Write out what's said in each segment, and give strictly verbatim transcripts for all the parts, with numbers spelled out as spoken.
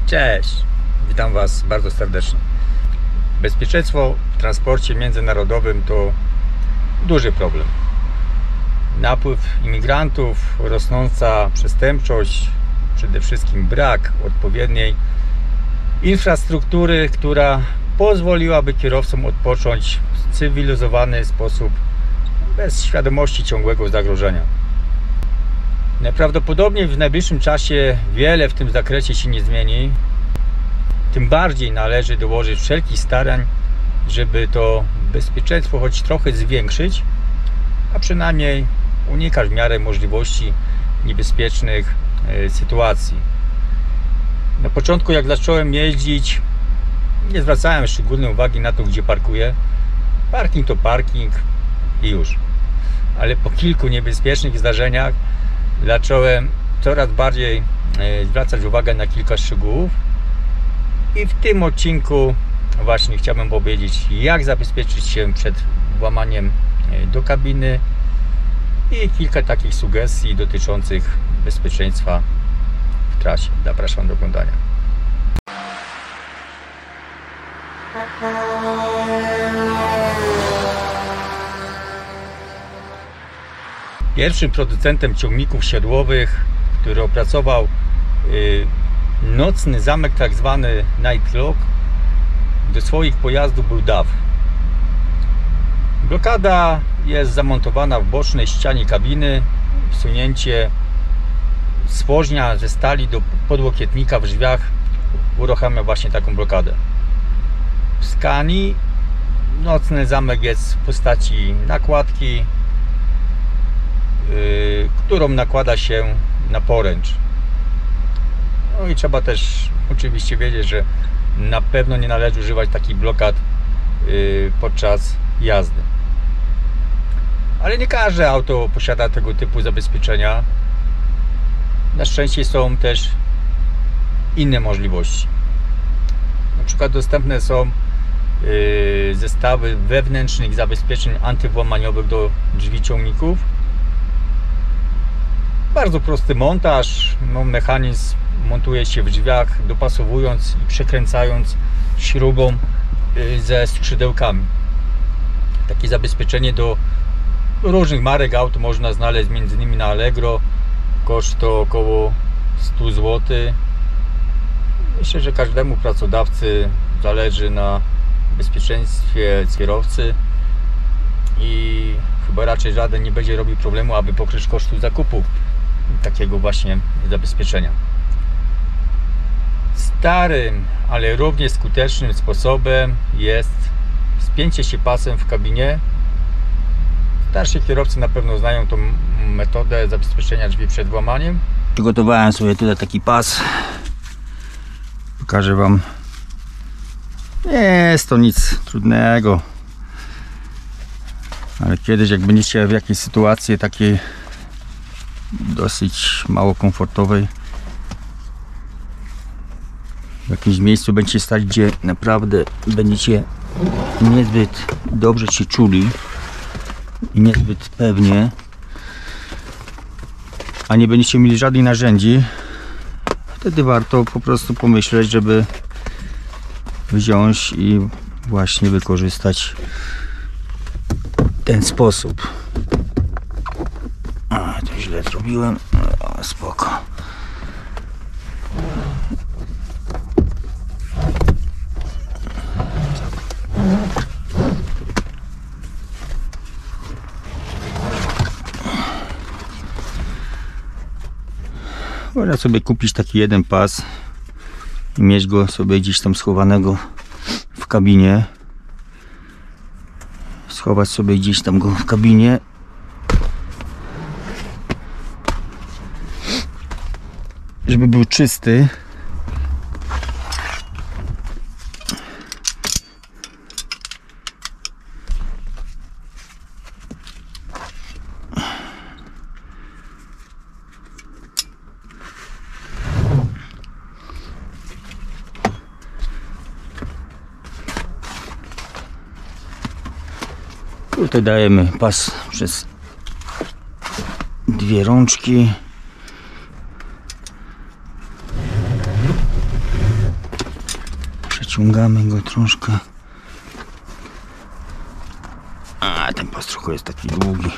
Cześć, witam Was bardzo serdecznie. Bezpieczeństwo w transporcie międzynarodowym to duży problem. Napływ imigrantów, rosnąca przestępczość, przede wszystkim brak odpowiedniej infrastruktury, która pozwoliłaby kierowcom odpocząć w cywilizowany sposób, bez świadomości ciągłego zagrożenia. Najprawdopodobniej w najbliższym czasie wiele w tym zakresie się nie zmieni. Tym bardziej należy dołożyć wszelkich starań, żeby to bezpieczeństwo choć trochę zwiększyć, a przynajmniej unikać w miarę możliwości niebezpiecznych sytuacji. Na początku, jak zacząłem jeździć, nie zwracałem szczególnej uwagi na to, gdzie parkuję. Parking to parking i już. Ale po kilku niebezpiecznych zdarzeniach zacząłem coraz bardziej zwracać uwagę na kilka szczegółów. I w tym odcinku właśnie chciałbym powiedzieć, jak zabezpieczyć się przed włamaniem do kabiny i kilka takich sugestii dotyczących bezpieczeństwa w trasie. Zapraszam do oglądania. Pierwszym producentem ciągników siodłowych, który opracował yy, nocny zamek, tak zwany night lock, do swoich pojazdów był D A F. Blokada jest zamontowana w bocznej ścianie kabiny. Wsunięcie stworznia ze stali do podłokietnika w drzwiach uruchamia właśnie taką blokadę. W Scanii nocny zamek jest w postaci nakładki, yy, którą nakłada się na poręcz. No i trzeba też oczywiście wiedzieć, że na pewno nie należy używać takich blokad yy, podczas jazdy. Ale nie każde auto posiada tego typu zabezpieczenia. Na szczęście są też inne możliwości. Na przykład dostępne są yy, zestawy wewnętrznych zabezpieczeń antywłamaniowych do drzwi ciągników. Bardzo prosty montaż. No, mechanizm montuje się w drzwiach, dopasowując i przekręcając śrubą yy, ze skrzydełkami. Takie zabezpieczenie do różnych marek aut można znaleźć między innymi na Allegro. Koszt to około sto złotych. Myślę, że każdemu pracodawcy zależy na bezpieczeństwie kierowcy i chyba raczej żaden nie będzie robił problemu, aby pokryć kosztu zakupu takiego właśnie zabezpieczenia. Starym, ale równie skutecznym sposobem jest spięcie się pasem w kabinie. Starsi kierowcy na pewno znają tą metodę zabezpieczenia drzwi przed włamaniem. Przygotowałem sobie tutaj taki pas. Pokażę Wam. Nie jest to nic trudnego. Ale kiedyś, jak będziecie w jakiejś sytuacji takiej dosyć mało komfortowej, w jakimś miejscu będziecie stać, gdzie naprawdę będziecie niezbyt dobrze się czuli i niezbyt pewnie, a nie będziecie mieli żadnych narzędzi, wtedy warto po prostu pomyśleć, żeby wziąć i właśnie wykorzystać ten sposób. A, to źle zrobiłem. O, spoko. Można sobie kupić taki jeden pas i mieć go sobie gdzieś tam schowanego w kabinie. Schować sobie gdzieś tam go w kabinie. Żeby był czysty. Tutaj dajemy pas przez dwie rączki. Przyciągamy go troszkę. A ten pas trochę jest taki długi.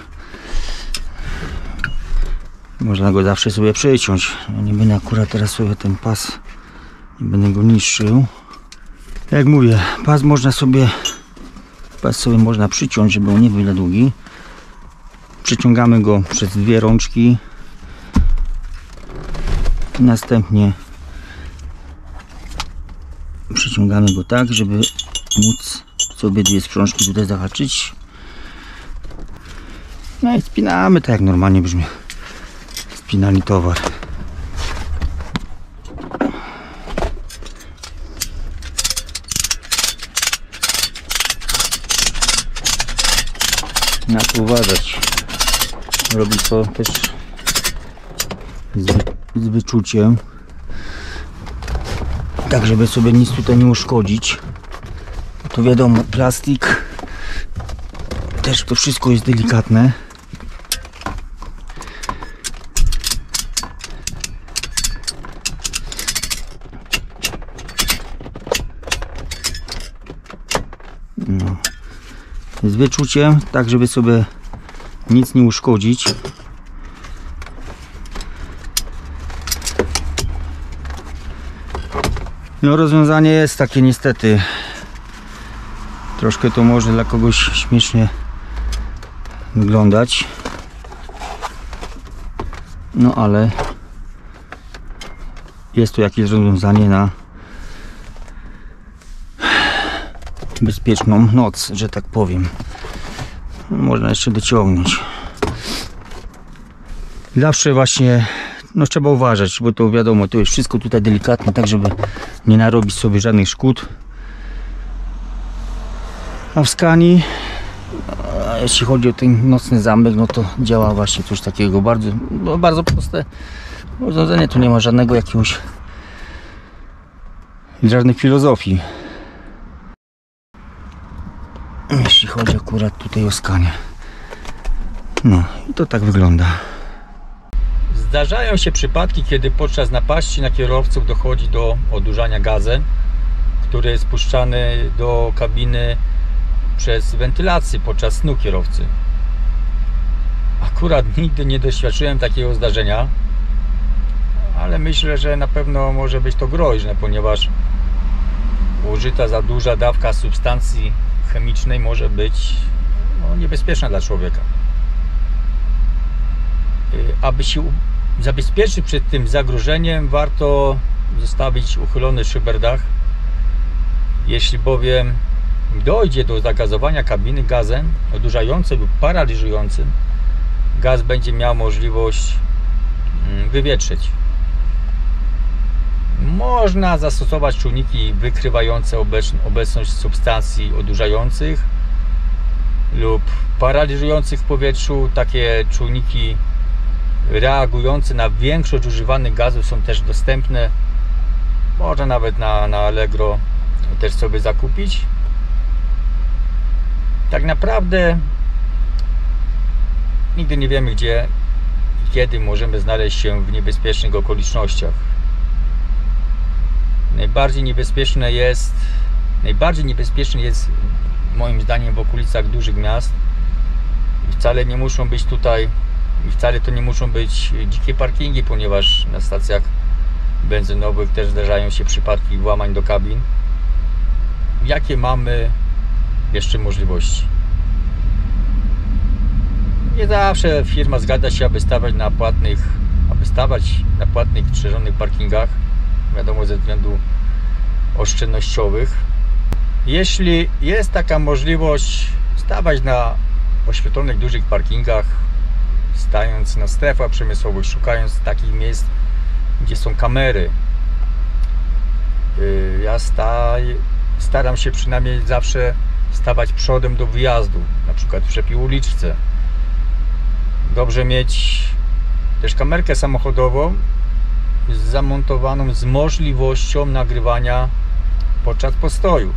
Można go zawsze sobie przyciąć. Ja nie będę akurat teraz sobie ten pas, nie będę go niszczył. Jak mówię, pas można sobie pas sobie można przyciąć, żeby on nie był za długi. Przyciągamy go przez dwie rączki. Następnie przyciągamy go tak, żeby móc sobie dwie sprzążki tutaj zahaczyć. No i spinamy tak jak normalnie brzmi spinali towar. Na to uważać. Robi to też z, z wyczuciem, tak żeby sobie nic tutaj nie uszkodzić. To wiadomo, plastik też, to wszystko jest delikatne. No. Z wyczuciem, tak żeby sobie nic nie uszkodzić. No, rozwiązanie jest takie niestety. Troszkę to może dla kogoś śmiesznie wyglądać. No ale jest to jakieś rozwiązanie na bezpieczną noc, że tak powiem. Można jeszcze dociągnąć. Zawsze właśnie no trzeba uważać, bo to wiadomo, to jest wszystko tutaj delikatne, tak żeby nie narobić sobie żadnych szkód. A w Scanii, a jeśli chodzi o ten nocny zamek, no to działa właśnie coś takiego bardzo, no bardzo proste rozwiązanie. Tu nie ma żadnego jakiegoś żadnej filozofii, jeśli chodzi akurat tutaj o Scanię. No i to tak wygląda. Zdarzają się przypadki, kiedy podczas napaści na kierowców dochodzi do odurzania gazem, który jest spuszczany do kabiny przez wentylację podczas snu kierowcy. Akurat nigdy nie doświadczyłem takiego zdarzenia, ale myślę, że na pewno może być to groźne, ponieważ użyta za duża dawka substancji chemicznej może być no, niebezpieczna dla człowieka. Aby się zabezpieczyć przed tym zagrożeniem, warto zostawić uchylony szyberdach. Jeśli bowiem dojdzie do zagazowania kabiny gazem odurzającym lub paraliżującym, gaz będzie miał możliwość wywietrzyć. Można zastosować czujniki wykrywające obecność substancji odurzających lub paraliżujących w powietrzu. Takie czujniki reagujące na większość używanych gazów są też dostępne. Można nawet na, na Allegro też sobie zakupić. Tak naprawdę nigdy nie wiemy, gdzie i kiedy możemy znaleźć się w niebezpiecznych okolicznościach. Najbardziej niebezpieczne jest najbardziej niebezpieczne jest moim zdaniem w okolicach dużych miast. I wcale nie muszą być tutaj i wcale to nie muszą być dzikie parkingi, ponieważ na stacjach benzynowych też zdarzają się przypadki włamań do kabin. Jakie mamy jeszcze możliwości? Nie zawsze firma zgadza się, aby stawać na płatnych, aby stawać na płatnych, strzeżonych parkingach, wiadomo, ze względu oszczędnościowych. Jeśli jest taka możliwość, stawać na oświetlonych dużych parkingach, stając na strefach przemysłowych, szukając takich miejsc, gdzie są kamery. Ja staj, staram się przynajmniej zawsze stawać przodem do wyjazdu, na przykład przy uliczce. Dobrze mieć też kamerkę samochodową zamontowaną z możliwością nagrywania podczas postoju.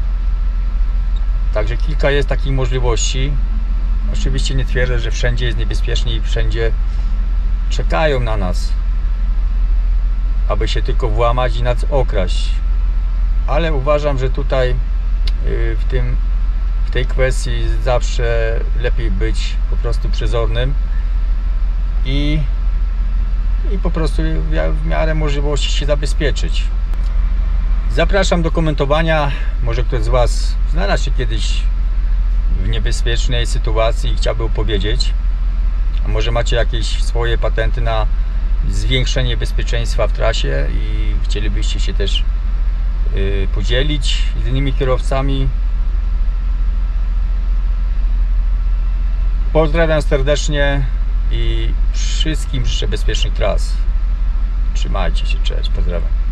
Także kilka jest takich możliwości. Oczywiście nie twierdzę, że wszędzie jest niebezpiecznie i wszędzie czekają na nas, aby się tylko włamać i nas okraść. ale uważam, że tutaj w tym w tej kwestii zawsze lepiej być po prostu przezornym i, i po prostu w miarę możliwości się zabezpieczyć. Zapraszam do komentowania. Może ktoś z Was znalazł się kiedyś w niebezpiecznej sytuacji i chciałby opowiedzieć. A może macie jakieś swoje patenty na zwiększenie bezpieczeństwa w trasie i chcielibyście się też yy, podzielić z innymi kierowcami. Pozdrawiam serdecznie i wszystkim życzę bezpiecznych tras. Trzymajcie się, cześć, pozdrawiam.